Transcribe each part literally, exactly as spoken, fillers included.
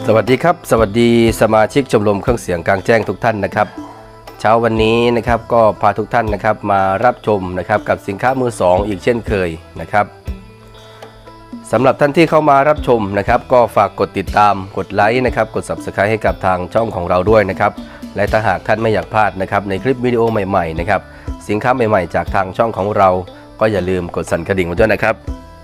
วัสดีครับสวัสดีสมาชิกชมรมเครื่องเสียงกลางแจ้งทุกท่านนะครับเช้าวันนี้นะครับก็พาทุกท่านนะครับมารับชมนะครับกับสินค้ามือสองอีกเช่นเคยนะครับสำหรับท่านที่เข้ามารับชมนะครับก็ฝากกดติดตามกดไลค์นะครับกด ซับสไครบ์ ให้กับทางช่องของเราด้วยนะครับและถ้าหากท่านไม่อยากพลาดนะครับในคลิปวิดีโอใหม่ๆนะครับสินค้าใหม่ๆจากทางช่องของเราก็อย่าลืมกดสั่นกระดิ่งไว้ด้วยนะครับ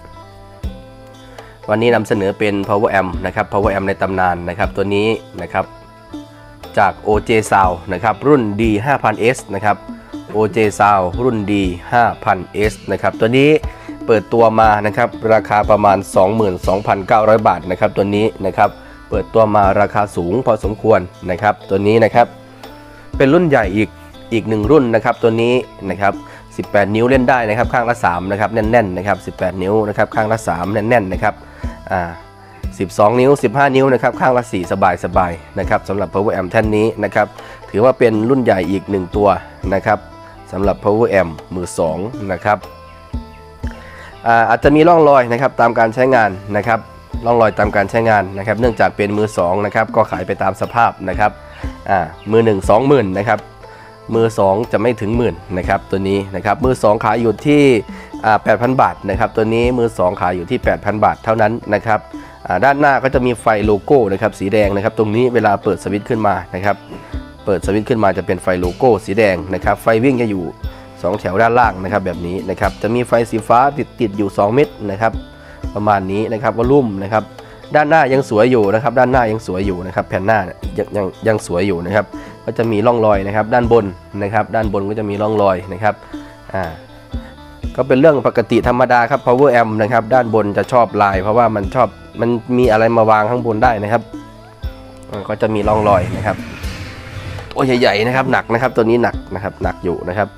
วันนี้นำเสนอเป็น power amp นะครับ power amp ในตำนานนะครับตัวนี้นะครับจาก โอ เจ Sound นะครับรุ่น ดี ห้าพัน เอส นะครับ โอ เจ Sound รุ่น ดี ห้าพัน เอส นะครับตัวนี้เปิดตัวมานะครับราคาประมาณ สองหมื่นสองพันเก้าร้อย บาทนะครับตัวนี้นะครับเปิดตัวมาราคาสูงพอสมควรนะครับตัวนี้นะครับเป็นรุ่นใหญ่อีกอีกหนึ่งรุ่นนะครับตัวนี้นะครับสิบแปดนิ้วเล่นได้นะครับข้างละสามนะครับแน่นๆนะครับสิบแปดนิ้วนะครับข้างละสามแน่นๆนะครับอ่าสิบสองนิ้วสิบห้านิ้วนะครับข้างละสี่สบายๆนะครับสำหรับ power amp แท่นนี้นะครับถือว่าเป็นรุ่นใหญ่อีกหนึ่งตัวนะครับสำหรับ power amp มือสองนะครับอ่าอาจจะมีร่องรอยนะครับตามการใช้งานนะครับร่องรอยตามการใช้งานนะครับเนื่องจากเป็นมือสองนะครับก็ขายไปตามสภาพนะครับอ่ามือหนึ่ง สองหมื่นนะครับมือสองจะไม่ถึงหมื่นนะครับตัวนี้นะครับมือสองขายอยู่ที่แปดพัน บาทนะครับตัวนี้มือสองขายอยู่ที่ แปดพัน บาทเท่านั้นนะครับด้านหน้าก็จะมีไฟโลโก้นะครับสีแดงนะครับตรงนี้เวลาเปิดสวิตช์ขึ้นมานะครับเปิดสวิตช์ขึ้นมาจะเป็นไฟโลโก้สีแดงนะครับไฟวิ่งจะอยู่สองแถวด้านล่างนะครับแบบนี้นะครับจะมีไฟสีฟ้าติดติดอยู่สองเม็ดนะครับประมาณนี้นะครับวอลลุ่มนะครับด้านหน้ายังสวยอยู่นะครับด้านหน้ายังสวยอยู่นะครับแผ่นหน้ายังยังยังสวยอยู่นะครับก็จะมีร่องรอยนะครับด้านบนนะครับด้านบนก็จะมีร่องรอยนะครับอ่าก็เป็นเรื่องปกติธรรมดาครับ power amp นะครับด้านบนจะชอบลายเพราะว่ามันชอบมันมีอะไรมาวางข้างบนได้นะครับก็จะมีร่องรอยนะครับตัวใหญ่ๆนะครับหนักนะครับตัวนี้หนักนะครับหนักอยู่นะครับ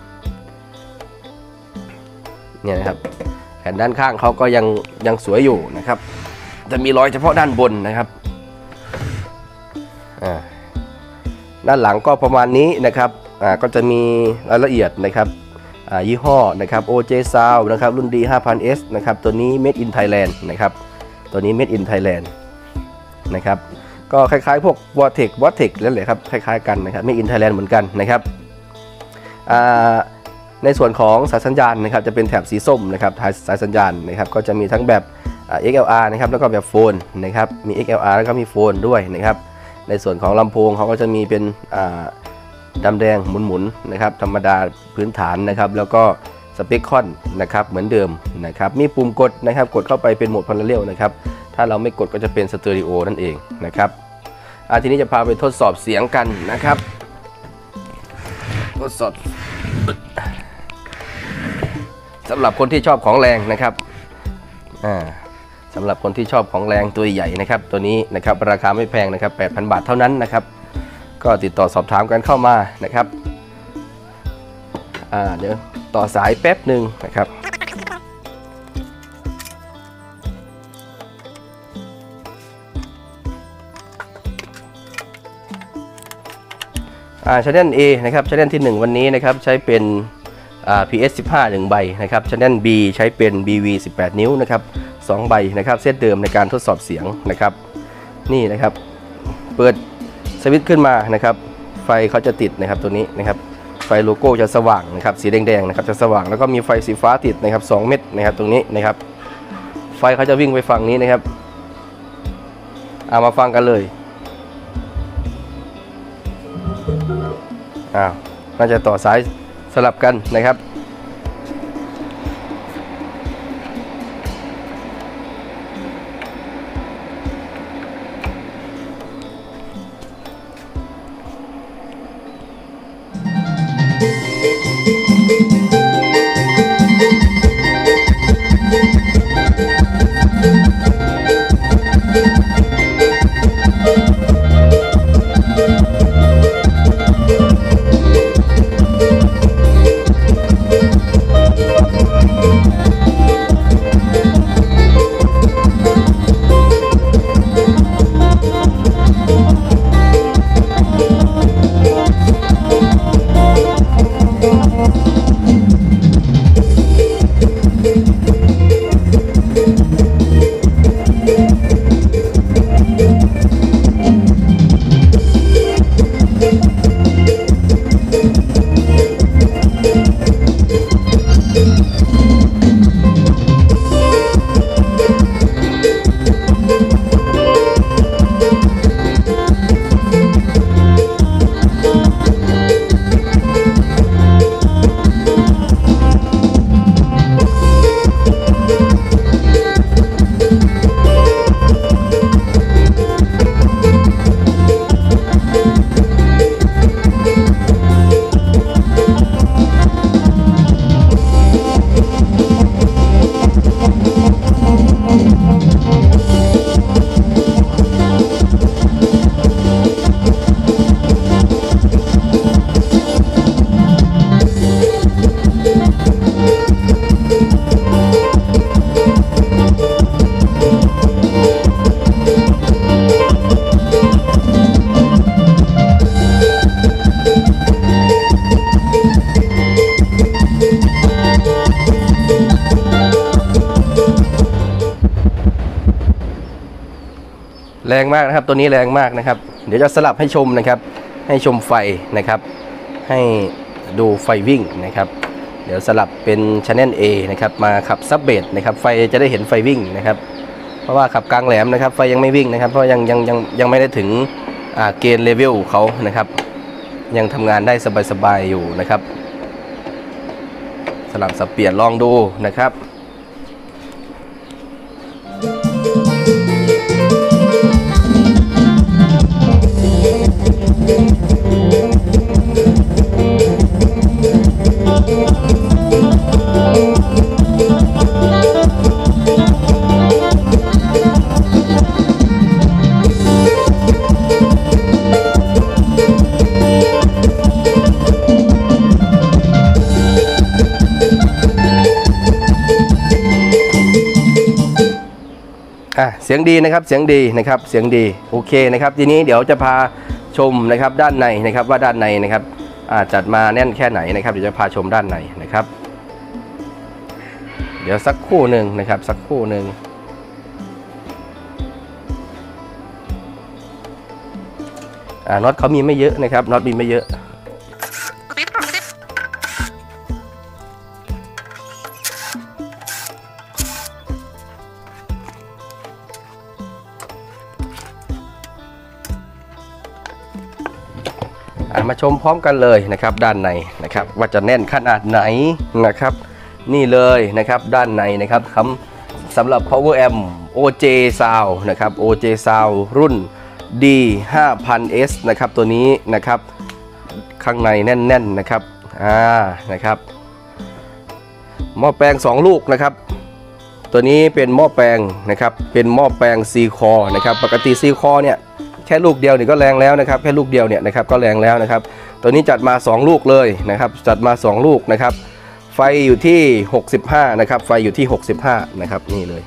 เนี่ยนะครับแผ่นด้านข้างเขาก็ยังยังสวยอยู่นะครับจะมีรอยเฉพาะด้านบนนะครับอ่าด้านหลังก็ประมาณนี้นะครับอ่าก็จะมีรายละเอียดนะครับอ่ายี่ห้อนะครับ โอ เจ Sound นะครับรุ่น ดี ห้าพัน เอส นะครับตัวนี้ Made in Thailand นะครับตัวนี้ Made in Thailand นะครับก็คล้ายๆพวก Vortex Vortex นั่นแหละครับคล้ายๆกันนะครับ Made in Thailand เหมือนกันนะครับอ่าในส่วนของสายสัญญาณนะครับจะเป็นแถบสีส้มนะครับสายสัญญาณนะครับก็จะมีทั้งแบบ เอ็กซ์ แอล อาร์ นะครับแล้วก็แบบโฟนนะครับมี เอ็กซ์ แอล อาร์ แล้วก็มีโฟนด้วยนะครับในส่วนของลำโพงเขาก็จะมีเป็นดำแดงหมุนๆนะครับธรรมดาพื้นฐานนะครับแล้วก็สเปคคอนนะครับเหมือนเดิมนะครับมีปุ่มกดนะครับกดเข้าไปเป็นโหมดพาราเรลนะครับถ้าเราไม่กดก็จะเป็นสเตอริโอนั่นเองนะครับทีนี้จะพาไปทดสอบเสียงกันนะครับทดสอบสำหรับคนที่ชอบของแรงนะครับอ่าสำหรับคนที่ชอบของแรงตัวใหญ่นะครับตัวนี้นะครับราคาไม่แพงนะครับ แปดพัน บาทเท่านั้นนะครับก็ติดต่อสอบถามกันเข้ามานะครับอ่าเดี๋ยวต่อสายแป๊บหนึ่งนะครับอ่า Channel A นะครับ Channel ที่หนึ่งวันนี้นะครับใช้เป็นอ่า พี เอส สิบห้า หนึ่งใบนะครับ Channel B ใช้เป็น บี วี สิบแปด นิ้วนะครับสองใบนะครับเซตเดิมในการทดสอบเสียงนะครับนี่นะครับเปิดสวิตช์ขึ้นมานะครับไฟเขาจะติดนะครับตัวนี้นะครับไฟโลโก้จะสว่างนะครับสีแดงๆนะครับจะสว่างแล้วก็มีไฟสีฟ้าติดนะครับสองเม็ดนะครับตรงนี้นะครับไฟเขาจะวิ่งไปฝั่งนี้นะครับเอามาฟังกันเลยอ้าวน่าจะต่อสายสลับกันนะครับแรงมากนะครับตัวนี้แรงมากนะครับเดี๋ยวจะสลับให้ชมนะครับให้ชมไฟนะครับให้ดูไฟวิ่งนะครับเดี๋ยวสลับเป็น Channel A นะครับมาขับซับเบสนะครับไฟจะได้เห็นไฟวิ่งนะครับเพราะว่าขับกลางแหลมนะครับไฟยังไม่วิ่งนะครับเพราะยังยังยังยังไม่ได้ถึงเกณฑ์เลเวลเขานะครับยังทำงานได้สบายๆอยู่นะครับสลับสับเปลี่ยนลองดูนะครับเสียงดีนะครับเสียงดีนะครับเสียงดีโอเคนะครับทีนี้เดี๋ยวจะพาชมนะครับด้านในนะครับว่าด้านในนะครับจัดมาแน่นแค่ไหนนะครับเดี๋ยวจะพาชมด้านในนะครับเดี๋ยวสักครู่หนึ่งนะครับสักครู่หนึ่งน็อตเขามีไม่เยอะนะครับน็อตมีไม่เยอะมาชมพร้อมกันเลยนะครับด้านในนะครับว่าจะแน่นขนาดไหนนะครับนี่เลยนะครับด้านในนะครับคำสำหรับ Power Amp โอ เจ Sound นะครับ โอ เจ Sound รุ่น ดี ห้าพัน เอส นะครับตัวนี้นะครับข้างในแน่นๆ น, นะครับอ่านะครับหม้อแปลงสองลูกนะครับตัวนี้เป็นหม้อแปลงนะครับเป็นหม้อแปลง ซี คอร์ นะครับปกติ ซี คอร์ เนี่ยแค่ลูกเดียวนี่ก็แรงแล้วนะครับแค่ลูกเดียวเนี่ยนะครับก็แรงแล้วนะครับตัวนี้จัดมาสองลูกเลยนะครับจัดมาสองลูกนะครับไฟอยู่ที่หกสิบห้านะครับไฟอยู่ที่หกสิบห้านะครับนี่เลย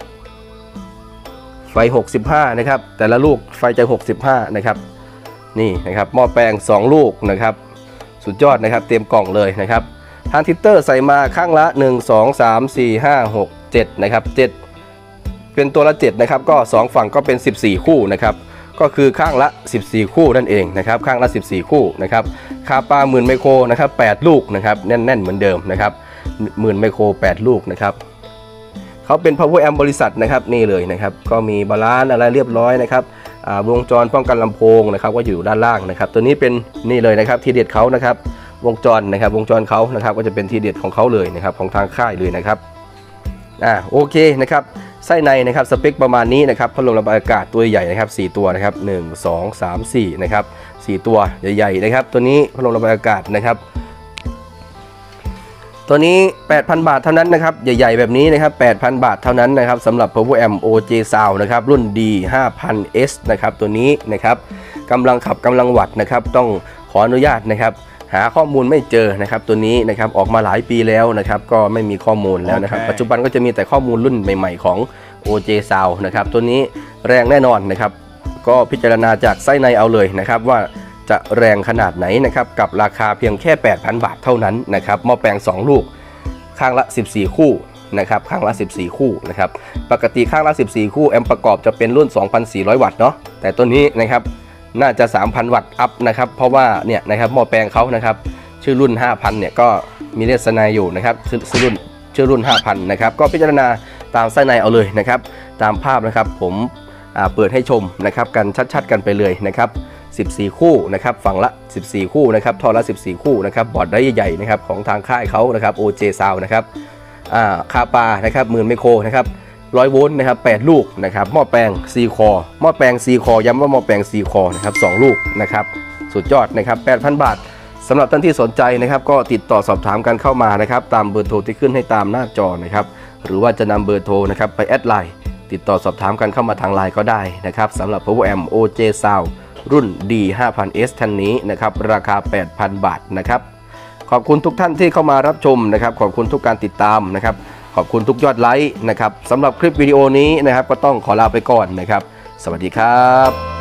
ไฟหกสิบห้านะครับแต่ละลูกไฟจะหกสิบห้านะครับนี่นะครับหม้อแปลงสองลูกนะครับสุดยอดนะครับเตรียมกล่องเลยนะครับทรานซิสเตอร์ใส่มาข้างละหนึ่ง สอง สาม สี่ ห้า หก เจ็ดนะครับเจ็ดเป็นตัวละเจ็ดนะครับก็สองฝั่งก็เป็นสิบสี่คู่นะครับก็คือข้างละสิบสี่คู่นั่นเองนะครับข้างละสิบสี่คู่นะครับคาปาหมื่นไมโครนะครับแปดลูกนะครับแน่นๆเหมือนเดิมนะครับหมื่นไมโครแปดลูกนะครับเขาเป็น Power Amp บริษัทนะครับนี่เลยนะครับก็มีบาลานซ์อะไรเรียบร้อยนะครับวงจรป้องกันลำโพงนะครับก็อยู่ด้านล่างนะครับตัวนี้เป็นนี่เลยนะครับทีเด็ดเขานะครับวงจรนะครับวงจรเขานะครับก็จะเป็นทีเด็ดของเขาเลยนะครับของทางค่ายเลยนะครับอ่าโอเคนะครับไส้ในนะครับสเปคประมาณนี้นะครับพัดลมระบายอากาศตัวใหญ่นะครับสี่ตัวนะครับหนึ่ง สอง สาม สี่นะครับสี่ตัวใหญ่ๆนะครับตัวนี้พัดลมระบายอากาศนะครับตัวนี้ แปดพัน บาทเท่านั้นนะครับใหญ่ๆแบบนี้นะครับ แปดพัน บาทเท่านั้นนะครับสำหรับ Power Amp โอ เจ Sound นะครับรุ่น ดี ห้าพัน เอส นะครับตัวนี้นะครับกำลังขับกำลังวัตต์นะครับต้องขออนุญาตนะครับหาข้อมูลไม่เจอนะครับตัวนี้นะครับออกมาหลายปีแล้วนะครับก็ไม่มีข้อมูลแล้วนะครับ okay. ปัจจุบันก็จะมีแต่ข้อมูลรุ่นใหม่ๆของ โอ เจ Sound นะครับตัวนี้แรงแน่นอนนะครับก็พิจารณาจากไส้ในเอาเลยนะครับว่าจะแรงขนาดไหนนะครับกับราคาเพียงแค่ แปดพัน บาทเท่านั้นนะครับหม้อแปลงสองลูกข้างละสิบสี่คู่นะครับข้างละสิบสี่คู่นะครับปกติข้างละสิบสี่คู่แอมป์ประกอบจะเป็นรุ่น สองพันสี่ร้อย วัตต์เนาะแต่ตัวนี้นะครับน่าจะ สามพัน วัตต์อัพนะครับเพราะว่าเนี่ยนะครับหม้อแปลงเขานะครับชื่อรุ่น ห้าพัน เนี่ยก็มีเลสไนอยู่นะครับชื่อรุ่นชื่อรุ่น ห้าพัน นะครับก็พิจารณาตามไส้ในเอาเลยนะครับตามภาพนะครับผมเปิดให้ชมนะครับกันชัดๆกันไปเลยนะครับสิบสี่คู่นะครับฝั่งละสิบสี่คู่นะครับท่อละสิบสี่คู่นะครับบอร์ดได้ใหญ่ๆนะครับของทางค่ายเขานะครับ โอ เจ Sound นะครับคาปานะครับหมื่นไมโครนะครับร้อยโวลต์นะครับแปดลูกนะครับหม้อแปลง ซี คอร์ หม้อแปลง ซี คอร์ ย้ำว่าหม้อแปลง ซี คอร์ นะครับสองลูกนะครับสุดยอดนะครับ แปดพัน บาทสำหรับท่านที่สนใจนะครับก็ติดต่อสอบถามกันเข้ามานะครับตามเบอร์โทรที่ขึ้นให้ตามหน้าจอนะครับหรือว่าจะนำเบอร์โทรนะครับไปแอดไลน์ติดต่อสอบถามกันเข้ามาทางไลน์ก็ได้นะครับสำหรับ Power Amp โอ เจ Sound รุ่น ดี ห้าพัน เอส ท่านนี้นะครับราคา แปดพัน บาทนะครับขอบคุณทุกท่านที่เข้ามารับชมนะครับขอบคุณทุกการติดตามนะครับขอบคุณทุกยอดไลค์นะครับสำหรับคลิปวิดีโอนี้นะครับก็ต้องขอลาไปก่อนนะครับสวัสดีครับ